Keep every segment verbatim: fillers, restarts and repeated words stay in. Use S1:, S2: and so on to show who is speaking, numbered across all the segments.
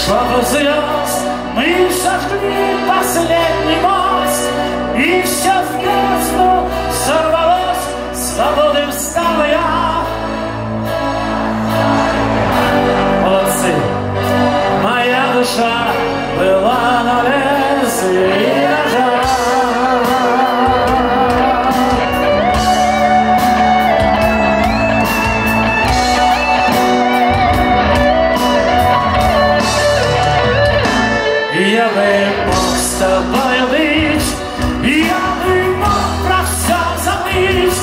S1: Шепот звезд, мы сожгли последний мост, и все в бездну сорвалось, свободы встала я. Молодцы! Моя душа была на лезвии ножа. Я бы мог с тобой быть, я бы мог про все забыть,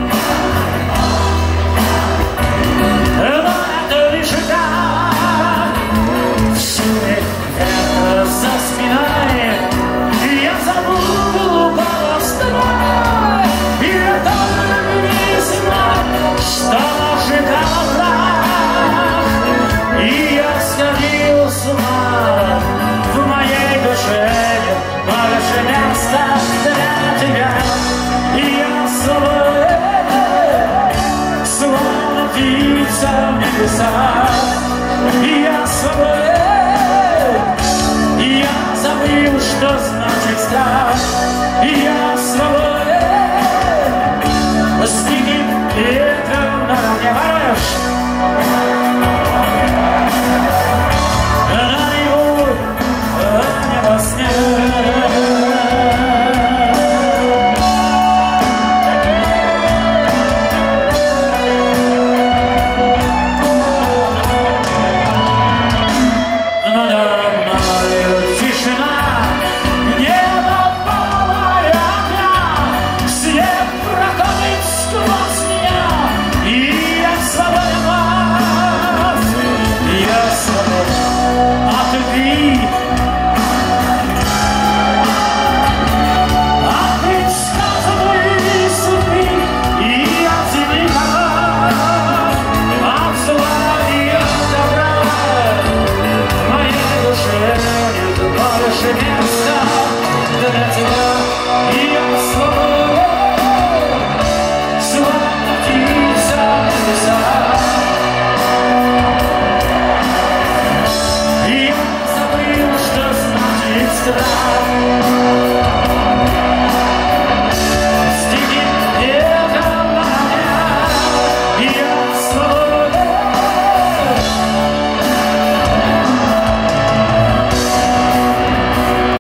S1: но это лишь так. Шумит ветер за спиной, я забуду голос твой, и это не знак, что ожидал враг, и я сходил с ума. В моей душе нет больше места для тебя, и я свободен, словно птица в небесах. И я свободен, и я забыл, что значит страх. И я свободен, с диким